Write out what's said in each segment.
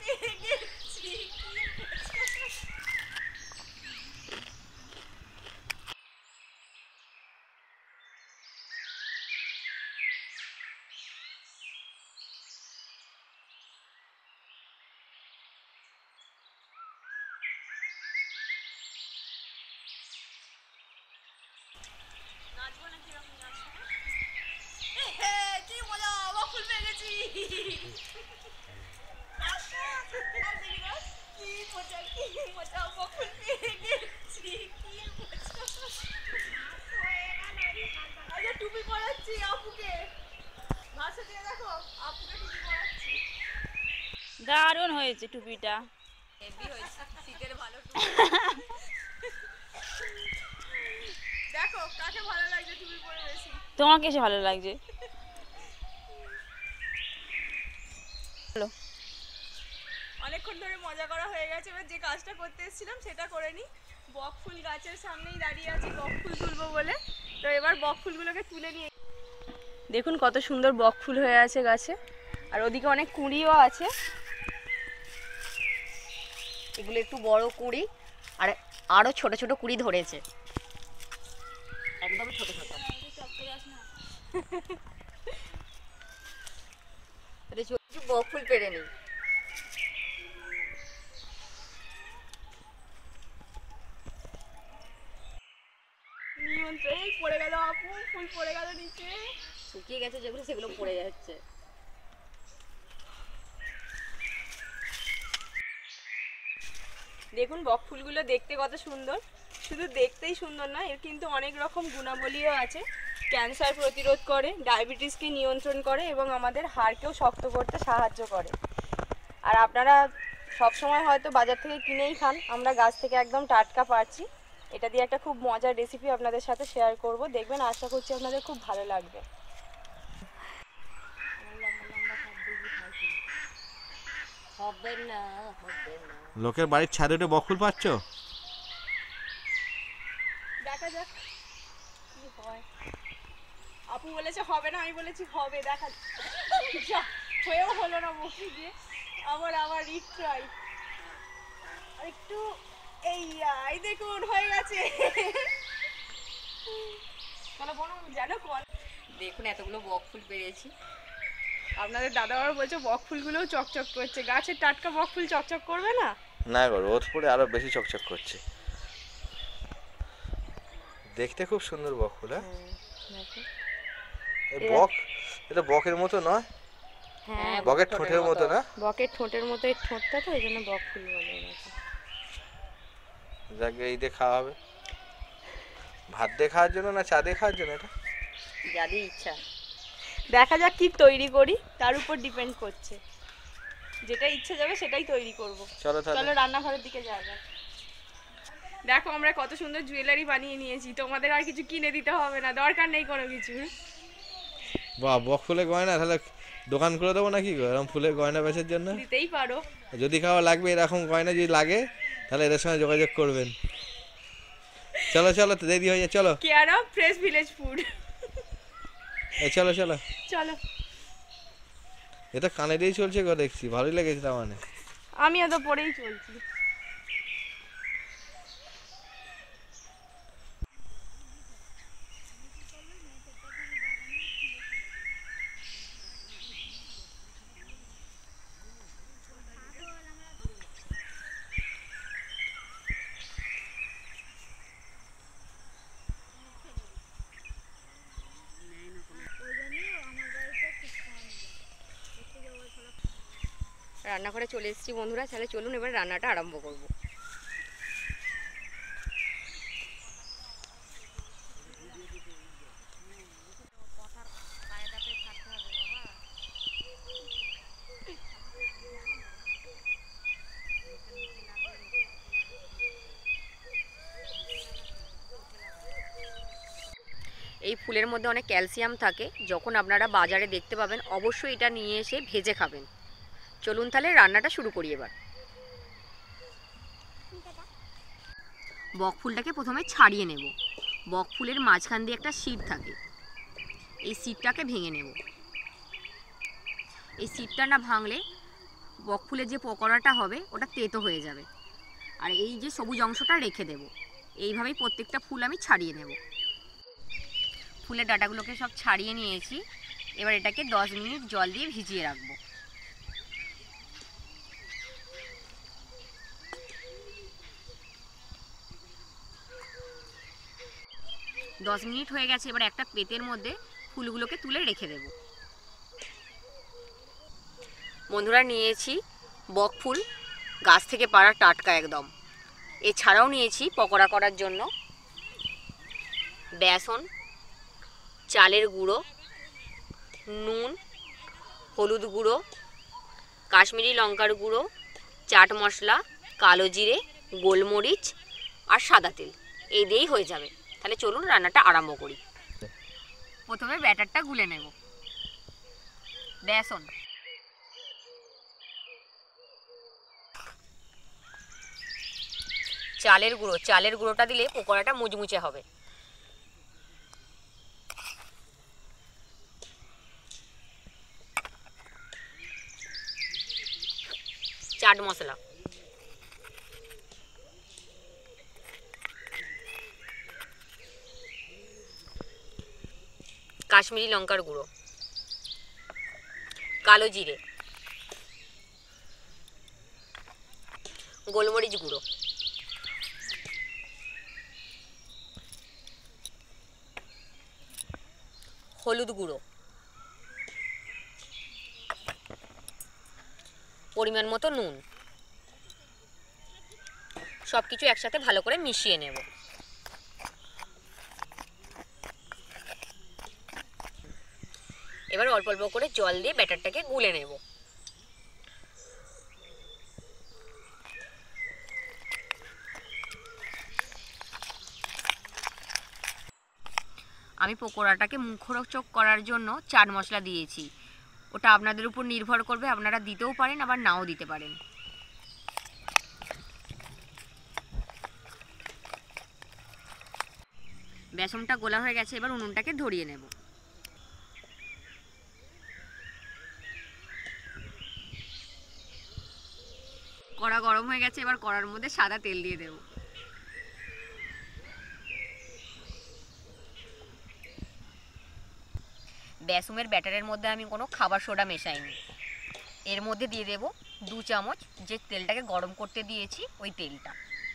গেছি। নাচবো নাকি আমি নাচবো? কি মজা, বকফুল পেয়ে গেছি। কি মজা, কি মজা, বকফুল পেয়ে গেছি। কি মজা। আচ্ছা টুপি পরাচ্ছি আপুকে, ভাষা দিয়ে দেখো আপুকে টুপি পরাচ্ছি। দারুণ হয়েছে টুপিটা, হেভি হয়েছে, শীতের ভালো টুপি। দেখো কাকে ভালো লাগছে টুপি পরে বেশি। তোমাকে এসে ভালো লাগছে। অনেকক্ষণ ধরে মজা করা হয়ে গেছে, এবার যে কাজটা করতে এসেছিলাম সেটা করে নিই। বকফুল গাছের সামনেই দাঁড়িয়ে আছি বকফুল তুলবো বলে, তো এবার বকফুলগুলোকে তুলে নিয়ে দেখুন কত সুন্দর বকফুল হয়ে আছে গাছে, আর ওদিকে অনেক কুঁড়িও আছে। এগুলো একটু বড় কুঁড়ি, আর আরো ছোট ছোট কুঁড়ি ধরেছে, একদম ছোট ছোট। বকফুল পেরে নি। নিয়ন্ত্রণ পড়ে গেল আপু, ফুল পড়ে গেল নিচে। শুকিয়ে গেছে যেগুলো সেগুলো পড়ে যাচ্ছে। দেখুন বকফুলগুলো দেখতে কত সুন্দর, শুধু দেখতেই সুন্দর না, এর কিন্তু অনেক রকম গুণাবলীও আছে। ক্যান্সার প্রতিরোধ করে, ডায়াবেটিসকে নিয়ন্ত্রণ করে এবং আমাদের হাড়কেও শক্ত করতে সাহায্য করে। আর আপনারা সবসময় হয়তো বাজার থেকে কিনেই খান, আমরা গাছ থেকে একদম টাটকা পাচ্ছি। এটা দিয়ে একটা খুব মজার রেসিপি আপনাদের সাথে শেয়ার করব, দেখবেন আশা করছি আপনাদের খুব ভালো লাগবে। হবে না, হবে না। লোকের বাড়ির ছাদে উঠে বকফুল পাচ্ছ? দেখা যাক কি হয়। আপু বলেছে হবে না, আমি বলেছি হবে, দেখা যাক। হয়েও হলো না মুখে দিয়ে, আবার রিট্রাই। আর একটু এই দেখুন হয়ে গেছে। কোনো জানো কল, দেখুন এতগুলো বকফুল পেরেছি। আপনাদের দাদা আবার বলছে বকফুলগুলোও চকচক করছে, গাছের টাটকা বকফুল চকচক করবে না? না গো, রোদ পড়ে আরো বেশি চকচক করছে। দেখতে খুব সুন্দর বকফুল। এই বক, এটা বকের মতো নয়? হ্যাঁ বকের ঠোঁটের মতো না? বকের ঠোঁটের মতো এই ঠোঁটটা, তো এই জন্য বকফুল বলে গেছে। যাকে এই দিয়ে খাওয়া হবে, ভাত দিয়ে খাওয়ার জন্য না চা দিয়ে খাওয়ার জন্য? এটা যাদের ইচ্ছা। দেখা যাক কি তৈরি করি, তার উপর ডিপেন্ড করছে। যেটা ইচ্ছে যাবে সেটাই তৈরি করব। চলো চলো রান্নাঘরের দিকে যাওয়া যাক। দেখো আমরা কত সুন্দর জুয়েলারি বানিয়ে নিয়েছি, তোমাদের আর কিছু কিনে দিতে হবে না, দরকার নেই কোনো কিছু। বাহ, বকফুলের গয়না তাহলে দোকান করে দেবো নাকি গো, এরকম ফুলের গয়না বেচার জন্য? দিতেই পারো। যদি খাওয়া লাগবে, এরকম গয়না যদি লাগে তাহলে এদের সঙ্গে যোগাযোগ করবেন। চলো চলো, দেরি হয়ে যায়, চলো। Care of fresh village food. চলো চলো। চলো। এটা কানে দিয়েই চলছে গো, দেখছি ভালোই লেগেছে তার মানে। আমিও তো পরেই চলছি। রান্নাঘরে চলে এসেছি বন্ধুরা, তাহলে চলুন এবার রান্নাটা আরম্ভ করব। এই ফুলের মধ্যে অনেক ক্যালসিয়াম থাকে, যখন আপনারা বাজারে দেখতে পাবেন অবশ্যই এটা নিয়ে এসে ভেজে খাবেন। চলুন তাহলে রান্নাটা শুরু করি এবার। বকফুলটাকে প্রথমে ছাড়িয়ে নেব। বকফুলের মাঝখান দিয়ে একটা সিড থাকে, এই সিডটাকে ভেঙে নেব। এই সিডটা না ভাঙলে বকফুলের যে পকোড়াটা হবে ওটা তেতো হয়ে যাবে। আর এই যে সবুজ অংশটা রেখে দেব। এইভাবেই প্রত্যেকটা ফুল আমি ছাড়িয়ে নেব। ফুলের ডাঁটাগুলোকে সব ছাড়িয়ে নিয়েছি। এবার এটাকে 10 মিনিট জল দিয়ে ভিজিয়ে রাখবো। দশ মিনিট হয়ে গেছে। এবার একটা পেতের মধ্যে ফুলগুলোকে তুলে রেখে দেব। বন্ধুরা, নিয়েছি বকফুল, গাছ থেকে পাড়া টাটকা একদম। এছাড়াও নিয়েছি পকোড়া করার জন্য বেসন, চালের গুঁড়ো, নুন, হলুদ গুঁড়ো, কাশ্মীরি লঙ্কার গুঁড়ো, চাট মশলা, কালো জিরে, গোলমরিচ আর সাদা তেল। এই দিয়েই হয়ে যাবে। তাহলে চলুন রান্নাটা আরম্ভ করি। প্রথমে ব্যাটারটা গুলে নেব। বেসন, চালের গুঁড়ো, চালের গুঁড়োটা দিলে পকোড়াটা মুচমুচে হবে। চাট মশলা, কাশ্মীরি লঙ্কার গুঁড়ো, কালো জিরে, গোলমরিচ গুঁড়ো, হলুদ গুঁড়ো, পরিমাণ মতো নুন, সব কিছু একসাথে ভালো করে মিশিয়ে নেব। এবার অল্প অল্প করে জল দিয়ে ব্যাটারটাকে গুলে নেব। আমি পকোড়াটাকে মুখরোচক করার জন্য চাট মশলা দিয়েছি। ওটা আপনাদের উপর নির্ভর করবে, আপনারা দিতেও পারেন আবার নাও দিতে পারেন। বেসনটা গোলা হয়ে গেছে। এবার উনুনটাকে ধরিয়ে নেব। কড়া গরম হয়ে গেছে। এবার কড়ার মধ্যে সাদা তেল দিয়ে দেব। বেসমের ব্যাটারের মধ্যে আমি কোনো খাবার সোডা মেশাইনি। এর মধ্যে দিয়ে দেব 2 চামচ যে তেলটাকে গরম করতে দিয়েছি ওই তেলটা।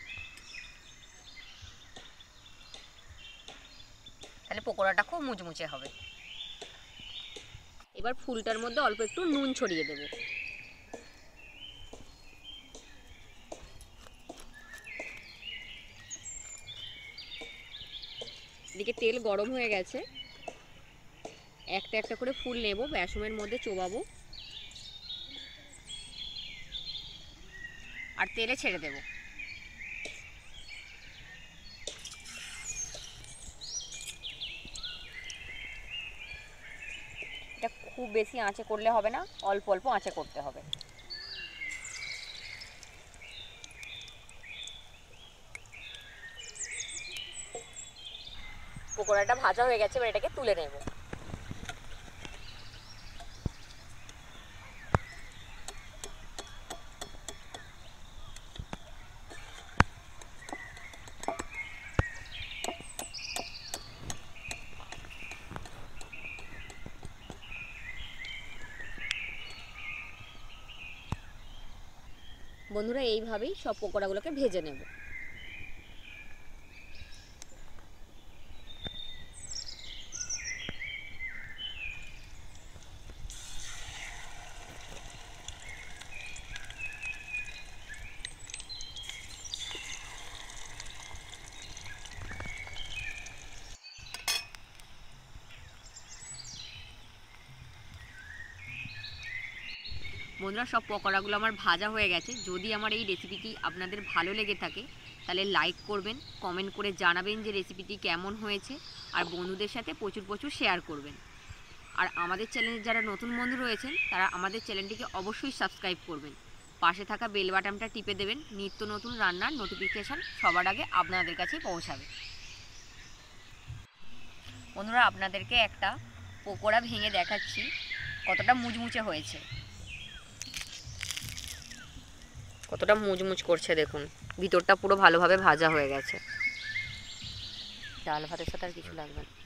তাহলে পকোড়াটা খুব মুচমুচে হবে। এবার ফুলটার মধ্যে অল্প একটু নুন ছড়িয়ে দেব। এদিকে তেল গরম হয়ে গেছে। একটা একটা করে ফুল নেব, বেসমের মধ্যে চোবাবো আর তেলে ছেড়ে দেব। এটা খুব বেশি আঁচে করলে হবে না, অল্প অল্প আঁচে করতে হবে। পকোড়াটা ভাজা হয়ে গেছে। এবার এটাকে তুলে নেব। বন্ধুরা, এইভাবেই সব পকোড়াগুলোকে ভেজে নেব। বন্ধুরা, সব পকোড়াগুলো আমার ভাজা হয়ে গেছে। যদি আমার এই রেসিপিটি আপনাদের ভালো লেগে থাকে তাহলে লাইক করবেন, কমেন্ট করে জানাবেন যে রেসিপিটি কেমন হয়েছে, আর বন্ধুদের সাথে প্রচুর প্রচুর শেয়ার করবেন। আর আমাদের চ্যানেলে যারা নতুন বন্ধু রয়েছেন তারা আমাদের চ্যানেলটিকে অবশ্যই সাবস্ক্রাইব করবেন। পাশে থাকা বেল বাটনটা টিপে দেবেন, নিত্য নতুন রান্নার নোটিফিকেশান সবার আগে আপনাদের কাছেই পৌঁছাবে। বন্ধুরা, আপনাদেরকে একটা পকোড়া ভেঙে দেখাচ্ছি কতটা মুচমুচে হয়েছে। কতটা মুচমুচ করছে দেখুন, ভিতরটা পুরো ভালোভাবে ভাজা হয়ে গেছে। ডাল ভাতের সাথে আর কিছু লাগবে না।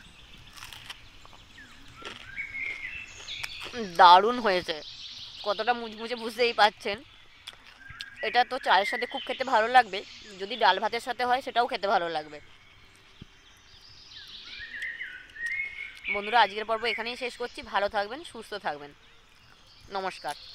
দারুণ হয়েছে, কতটা মুচমুচে বুঝতেই পাচ্ছেন। এটা তো চায়ের সাথে খুব খেতে ভালো লাগবে, যদি ডাল ভাতের সাথে হয় সেটাও খেতে ভালো লাগবে। বন্ধুরা, আজকের পর্ব এখানেই শেষ করছি। ভালো থাকবেন, সুস্থ থাকবেন, নমস্কার।